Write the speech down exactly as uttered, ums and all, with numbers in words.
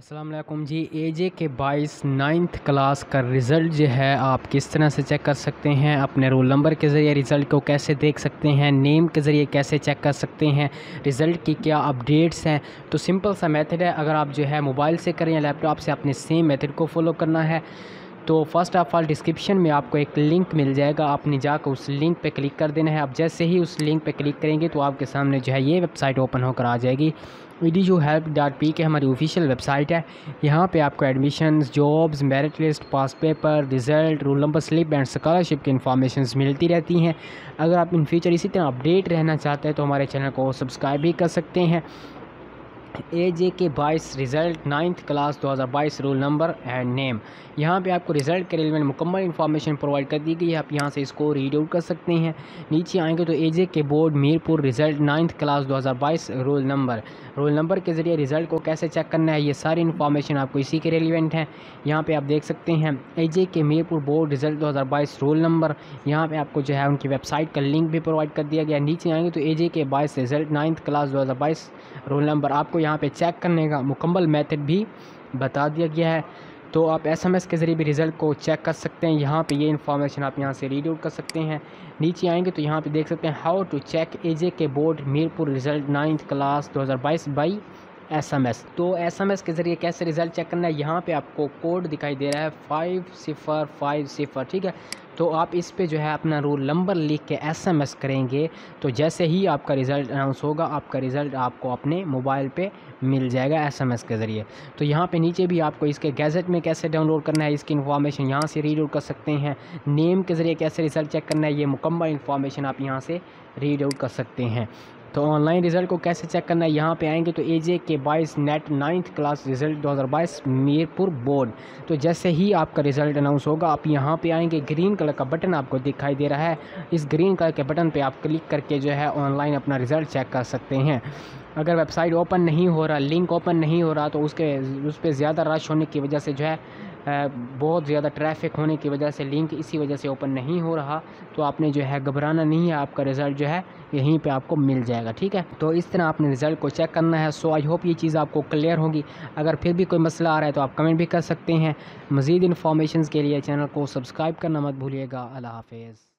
अस्सलाम वालेकुम जी। एजे के बाईस नाइन्थ क्लास का रिज़ल्ट जो है आप किस तरह से चेक कर सकते हैं, अपने रोल नंबर के ज़रिए रिज़ल्ट को कैसे देख सकते हैं, नेम के ज़रिए कैसे चेक कर सकते हैं, रिज़ल्ट की क्या अपडेट्स हैं। तो सिंपल सा मेथड है, अगर आप जो है मोबाइल से करें या लैपटॉप से, अपने सेम मेथड को फॉलो करना है। तो फर्स्ट ऑफ़ ऑल डिस्क्रिप्शन में आपको एक लिंक मिल जाएगा, आपने जाकर उस लिंक पे क्लिक कर देना है। आप जैसे ही उस लिंक पे क्लिक करेंगे तो आपके सामने जो है ये वेबसाइट ओपन होकर आ जाएगी। ईडीयू हेल्प डॉट पी के हमारी ऑफिशियल वेबसाइट है। यहाँ पे आपको admissions, jobs, merit list, pass paper, result, roll number slip and scholarship की इन्फॉर्मेशन मिलती रहती हैं। अगर आप इन फ्यूचर इसी तरह अपडेट रहना चाहते हैं तो हमारे चैनल को सब्सक्राइब भी कर सकते हैं। ए जे के बाईस रिज़ल्ट नाइन्थ क्लास दो हज़ार बाईस रोल नंबर एंड नेम, यहाँ पे आपको रिज़ल्ट के रिलेवेंट मुकम्मल इन्फॉर्मेशन प्रोवाइड कर दी गई है। आप यहाँ से इसको रीड आउट कर सकते हैं। नीचे आएंगे तो A J K board Mirpur result ninth class दो हज़ार बाईस रोल नंबर, रोल नंबर के ज़रिए रिज़ल्ट को कैसे चेक करना है, ये सारी इन्फॉर्मेशन आपको इसी के रिलेवेंट है। यहाँ पे आप देख सकते हैं ए जे के मीरपुर बोर्ड रिज़ल्ट दो हज़ार बाईस रोल नंबर, यहाँ पे आपको जो है उनकी वेबसाइट का लिंक भी प्रोवाइड कर दिया गया। नीचे आएंगे तो ए जे के बाईस रिज़ल्ट नाइन्थ क्लास दो हज़ार बाईस रोल नंबर, आपको यहाँ पे चेक करने का मुकम्मल मेथड भी बता दिया गया है। तो आप एसएमएस के ज़रिए भी रिज़ल्ट को चेक कर सकते हैं। यहाँ पे ये इन्फॉर्मेशन आप यहाँ से रीड आउट कर सकते हैं। नीचे आएंगे तो यहाँ पे देख सकते हैं how to check A J K board Mirpur result ninth class दो हज़ार बाईस बाई एसएमएस। तो एसएमएस के ज़रिए कैसे रिज़ल्ट चेक करना है, यहाँ पे आपको कोड दिखाई दे रहा है फाइव सिफर फाइव सिफर, ठीक है। तो आप इस पे जो है अपना रोल नंबर लिख के एसएमएस करेंगे तो जैसे ही आपका रिज़ल्ट अनाउंस होगा, आपका रिज़ल्ट आपको अपने मोबाइल पे मिल जाएगा एसएमएस के ज़रिए। तो यहाँ पे नीचे भी आपको इसके गैजेट में कैसे डाउनलोड करना है, इसकी इन्फॉर्मेशन यहाँ से रीड आउट कर सकते हैं। नेम के ज़रिए कैसे रिज़ल्ट चेक करना है, ये मुकम्मल इन्फॉर्मेशन आप यहाँ से रीड आउट कर सकते हैं। तो ऑनलाइन रिज़ल्ट को कैसे चेक करना है, यहाँ पे आएंगे तो एजे के बाईस नेट नाइन्थ क्लास रिज़ल्ट दो हज़ार बाईस मीरपुर बोर्ड। तो जैसे ही आपका रिज़ल्ट अनाउंस होगा, आप यहाँ पे आएंगे, ग्रीन कलर का बटन आपको दिखाई दे रहा है। इस ग्रीन कलर के बटन पे आप क्लिक करके जो है ऑनलाइन अपना रिज़ल्ट चेक कर सकते हैं। अगर वेबसाइट ओपन नहीं हो रहा, लिंक ओपन नहीं हो रहा, तो उसके उस पर ज़्यादा रश होने की वजह से जो है बहुत ज़्यादा ट्रैफिक होने की वजह से लिंक इसी वजह से ओपन नहीं हो रहा, तो आपने जो है घबराना नहीं है, आपका रिज़ल्ट जो है यहीं पे आपको मिल जाएगा, ठीक है। तो इस तरह आपने रिज़ल्ट को चेक करना है। सो आई होप ये चीज़ आपको क्लियर होगी। अगर फिर भी कोई मसला आ रहा है तो आप कमेंट भी कर सकते हैं। मज़ीद इन्फॉर्मेशन के लिए चैनल को सब्सक्राइब करना मत भूलिएगा। अल्लाह हाफ़िज़।